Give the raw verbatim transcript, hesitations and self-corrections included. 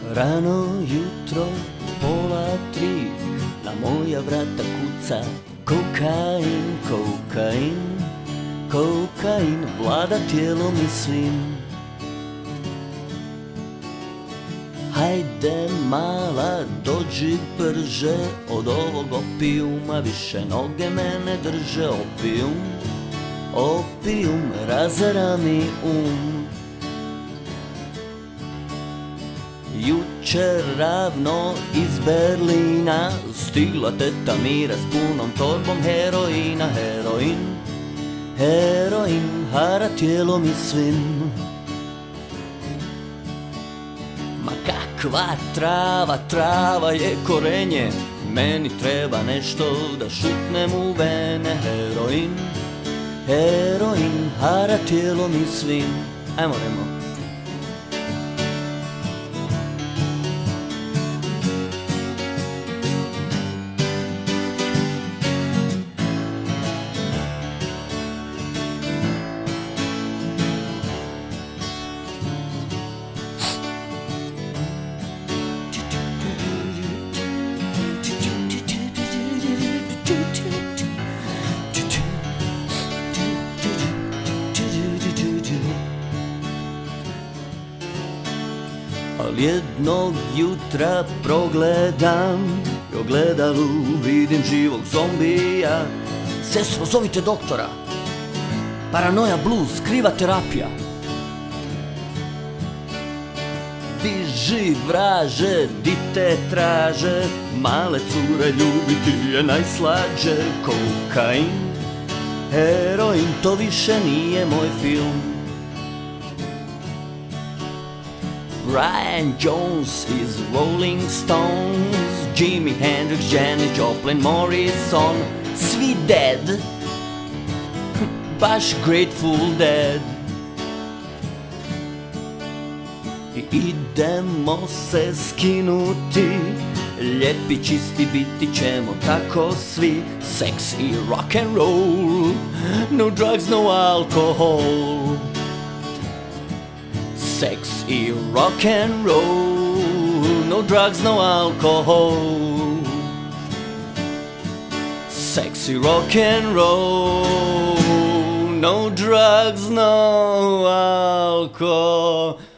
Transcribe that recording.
Rano jutro, pola tri, na moja vrata kuca kokain, kokain, kokain, vlada tijelom i svim. Hajde mala, dođi brže, od ovog opijuma više noge mene drže. Opijum, opijum, razara mi um. Jučer ravno iz Berlina stigla teta Mira s punom torbom heroina. Heroin, heroin, hara tijelom i svim. Ma kakva trava, trava je korenje, meni treba nešto da šutnem u vene. Heroin, heroin, hara tijelom i svim. Ajmo, Remo. Al jednog jutra progledam i u ogledalu vidim živog zombija. Sestro, zovite doktora. Paranoja, blues, kriva terapija. Biži vraže, di te traže, male cure ljubiti je najslađe. Kokain, heroin, to više nije moj film. Brian Jones is Rolling Stones, Jimi Hendrix, Janis Joplin, Morrison, svi dead, baš Grateful Dead. I idemo se skinuti, lijepi čisti biti ćemo tako svi. Sex i rock and roll, no drugs, no alcohol. Sex i rock and roll, no drugs, no alcohol. Sex i rock and roll, no drugs, no alcohol.